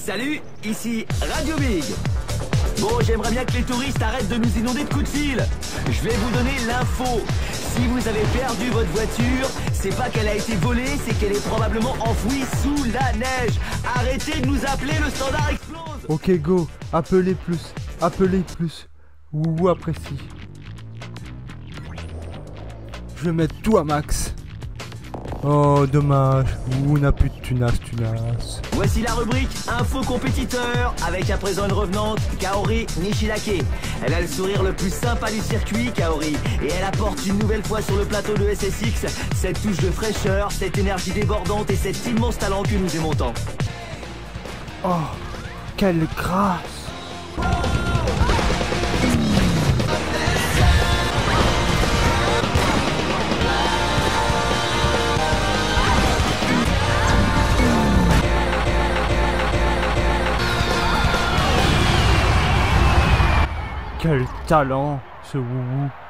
Salut, ici Radio Big. Bon, j'aimerais bien que les touristes arrêtent de nous inonder de coups de fil. Je vais vous donner l'info. Si vous avez perdu votre voiture, c'est pas qu'elle a été volée, c'est qu'elle est probablement enfouie sous la neige. Arrêtez de nous appeler, le standard explose. Ok, go, appelez plus. Ouh, apprécie. Je vais mettre tout à max. Oh, dommage. Ouh, on n'a plus de tunas. Voici la rubrique Info compétiteur, avec à présent une revenante, Kaori Nishilake. Elle a le sourire le plus sympa du circuit, Kaori, et elle apporte une nouvelle fois sur le plateau de SSX cette touche de fraîcheur, cette énergie débordante et cet immense talent que nous aimons tant. Oh, quelle grâce. Quel talent, ce Woubou.